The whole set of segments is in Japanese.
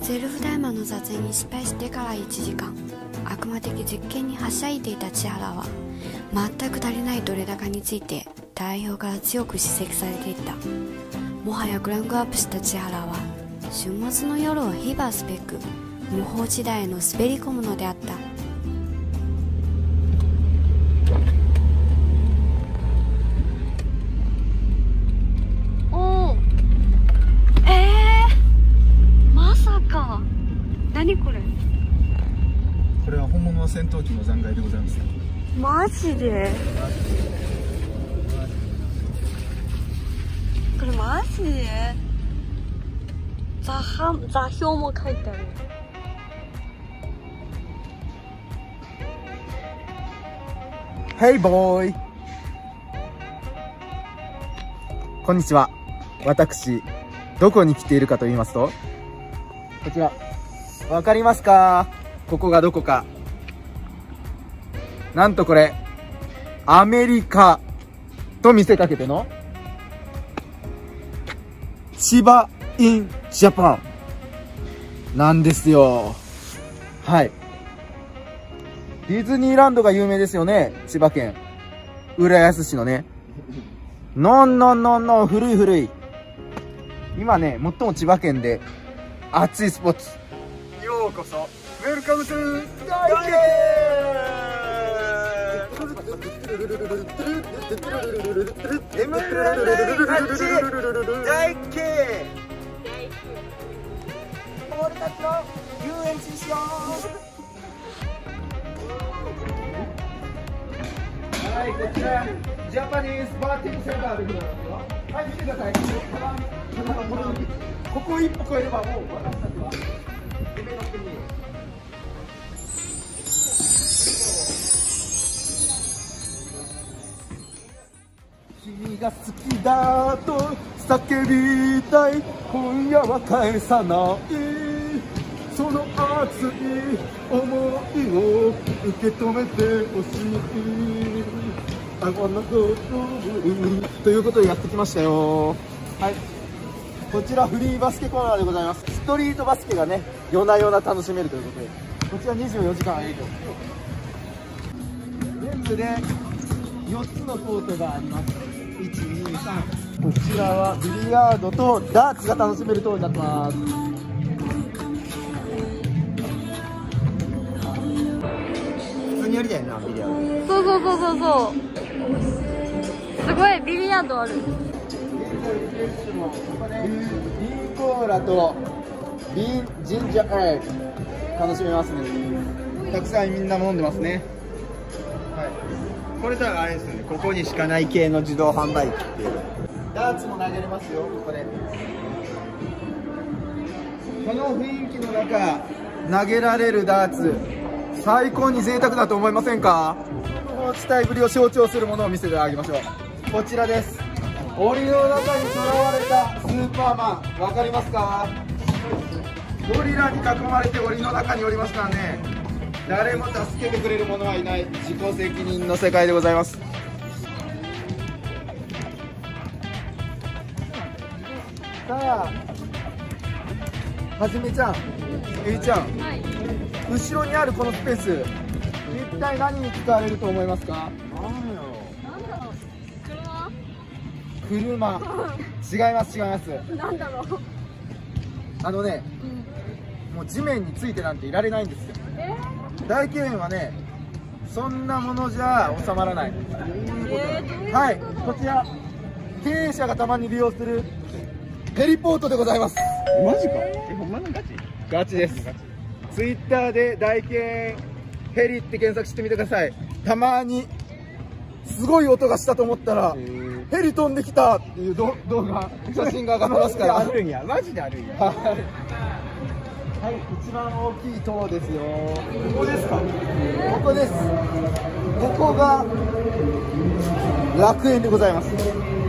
セルフ大麻の撮影に失敗してから1時間、悪魔的実験にはしゃいでいた千原は全く足りない撮れ高について代表から強く指摘されていた。もはやクランクアップした千原は週末の夜を火ばすべく無法地帯への滑り込むのであった。 おお、まさか。何これ。 これは本物の戦闘機の残骸でございます。 マジで。これマジで。座標も書いてある。 ヘイボーイ、こんにちは。私どこに来ているかと言いますと、こちらわかりますか？ここがどこか。なんとこれアメリカと見せかけての千葉インジャパンなんですよ。はい、ディズニーランドが有名ですよね。千葉県浦安市のね。のん古い。今ね、最も千葉県で熱いスポーツ。ようこそウェルカムトゥ大慶。大慶、俺たちの遊園地しよう。はい、こちらジャパニーズバーティングセンターでございますよ。はい、見てください。ここ一歩越えればもう私たちは夢の国へ。君が好きだと叫びたい、今夜は返さない、その熱い思いを受け止めてほしい。ということでやってきましたよ。はい、こちらフリーバスケコーナーでございます。ストリートバスケがね、夜な夜な楽しめるということで、こちら24時間営業。全部で4つのコートがあります。1、2、3。こちらはビリヤードとダーツが楽しめるとになってます。普通にやりたいな、ビリヤード。 そう。すごいビリヤードある。 ビーコーラとビーンジンジャーエール楽しめますね。たくさんみんな飲んでますね。はい、これとはあれですよね、ここにしかない系の自動販売機っていう。ダーツも投げれますよ、ここで。この雰囲気の中投げられるダーツ、最高に贅沢だと思いませんか？この地帯ぶりを象徴するものを見せてあげましょう。こちらです。檻の中に囚われたスーパーマン、わかりますか？ゴリラに囲まれて檻の中におりますからね。誰も助けてくれる者はいない、自己責任の世界でございます。さあ、はじめちゃん、えいちゃん、 はい、 後ろにあるこのスペース、一体何に使われると思いますか？ なんだろう。 車。違います。 なんだろう。 あのね、もう地面についてなんていられないんですよ。大慶園はね、そんなものじゃ収まらない。はい、こちら経営者がたまに利用するヘリポートでございます。マジか？ほんまのガチ？ガチです。ツイッターで大慶園ヘリって検索してみてください。たまにすごい音がしたと思ったらヘリ飛んできたっていう動画、写真が上がってますから。あるんや、マジであるんや。はい、一番大きい塔ですよ。ここですか？ここです。ここが楽園でございます。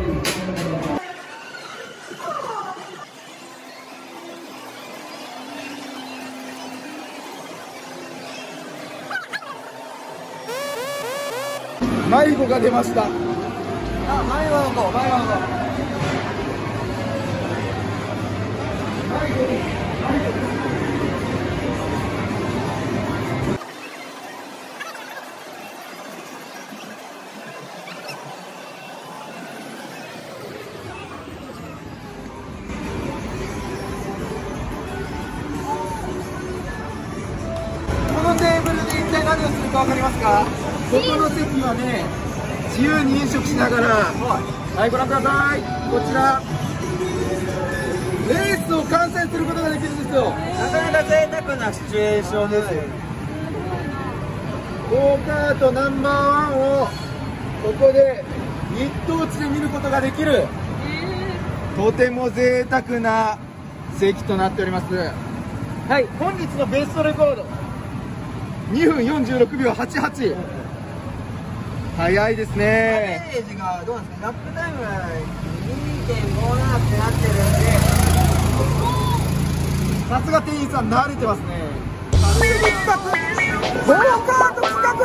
迷子が出ました。あ、迷子。迷子です。 体何をするか分かりますか？ここの席はね、自由に飲食しながら、はい、ご覧ください。こちらレースを観戦することができるんですよ。なかなか贅沢なシチュエーションですよ。ゴーカートナンバーワンをここで一等地で見ることができる、とても贅沢な席となっております。はい、本日のベストレコード2分46秒88。早いですね。アベレージがどうなんですか？ラップタイムは 2.57 ってなってるんで、さすが店員さん慣れてますね。企画ゴーカート企画。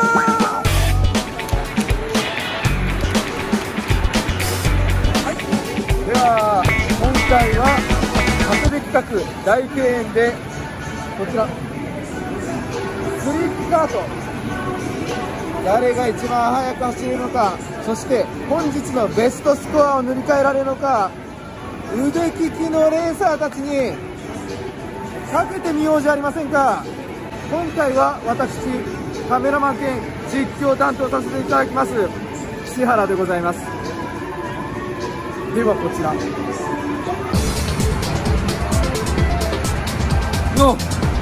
では今回は長谷部企画大敬遠でこちらスリップカート、誰が一番速く走れるのか、そして本日のベストスコアを塗り替えられるのか、腕利きのレーサーたちにかけてみようじゃありませんか。今回は私カメラマン兼実況担当させていただきます岸原でございます。ではこちらの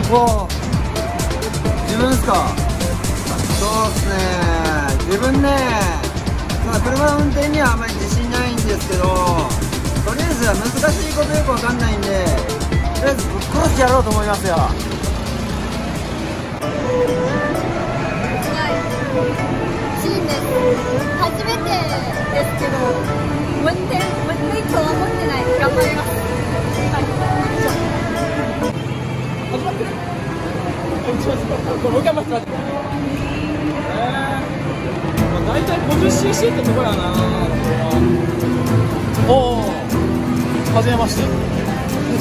自分ですか？そうですね、自分ね、車の運転にはあまり自信ないんですけど、とりあえずは難しいことよくわかんないんで、とりあえずぶっ殺してやろうと思いますよ。 シーンです。初めてですけど、運転とは思ってない。頑張ります。始まってる。もう一回待って。大体 50cc ってとこやな。おお、はじめまして。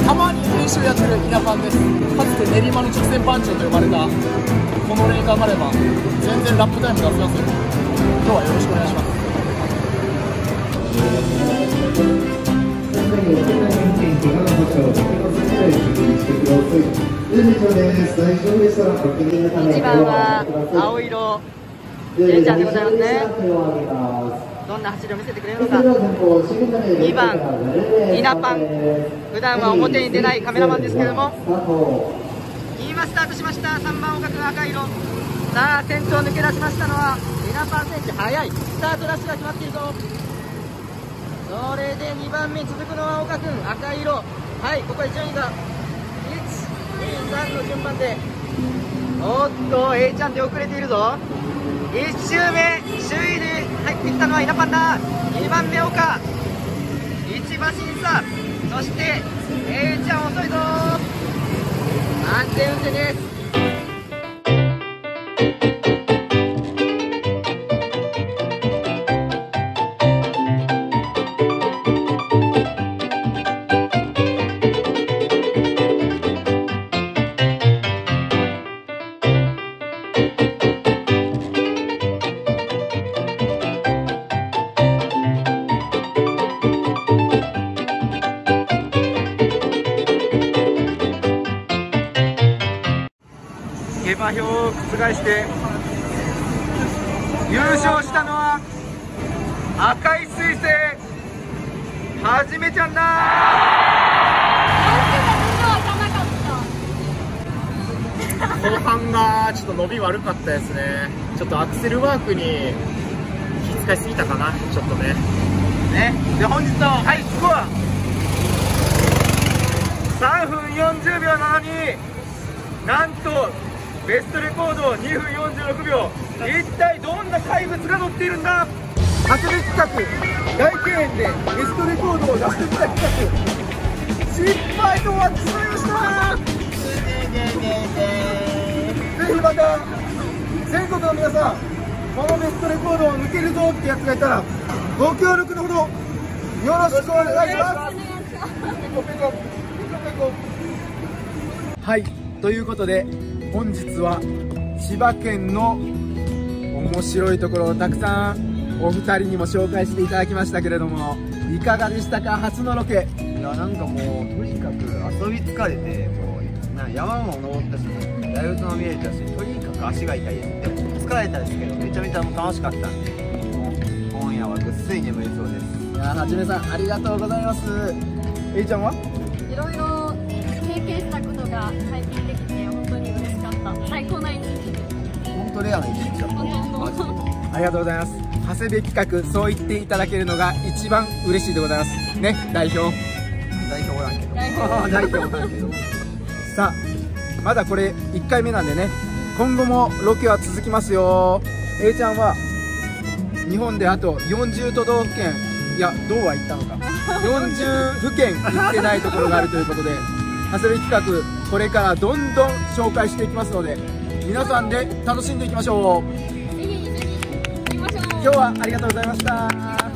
たまに練習やってる稲パンです。かつて練馬の直線番長と呼ばれたこのレーン頑張れば全然ラップタイム出せますよ。今日はよろしくお願いします。1番は青色レンちゃんでございますね。どんな走りを見せてくれるのか。2番稲パン、普段は表に出ないカメラマンですけれども、今スタートしました。3番岡君赤色。さあ先頭抜け出しましたのは稲パン選手、早い。スタートダッシュが決まっているぞ。それで2番目に続くのは岡君赤色。はい、ここで順位が1、2、3の順番で、おっと A ちゃんで遅れているぞ。1周目首位で入ってきたのは稲パンだ。2番目岡、1馬審査、そして A ちゃん遅いぞ。安全運転です。下馬評を覆して優勝したのは赤い彗星はじめちゃんだ。後半がちょっと伸び悪かったですね。ちょっとアクセルワークに気遣いすぎたかな、ちょっとね。で本日のハイスコア3分40秒72、なんとベストレコード2分46秒。一体どんな怪物が乗っているんだ。長谷部企画大敬遠でベストレコードを出してきた企画、失敗と終わってしまいました。ぜひまた全国の皆さん、このベストレコードを抜けるぞってやつがいたらご協力のほどよろしくお願いします。はい、ということで本日は千葉県の面白いところをたくさんお二人にも紹介していただきましたけれども、いかがでしたか？初のロケ。 いや、なんかもうとにかく遊び疲れて、もう山も登ったしね、大仏も見れたし、とにかく足が痛いです。でも疲れたですけど、めちゃめちゃ楽しかったんで、今夜はぐっすり眠れそうです。 いやー、はじめさんありがとうございます。えいちゃんは？ いろいろ経験したことが体験できて本当に嬉しかった。最高な一日です。 本当レアな一日だった。 本当。 ありがとうございます。長谷部企画、そう言っていただけるのが一番嬉しいでございますね、代表。 代表おらんけど。 代表おらんけど。さあ、まだこれ1回目なんでね、今後もロケは続きますよ。A ちゃんは日本であと40都道府県、いやどうは言ったのか40府県行ってないところがあるということで、長谷部企画これからどんどん紹介していきますので、皆さんで楽しんでいきましょう。 ぜひぜひ行きましょう。 今日はありがとうございました。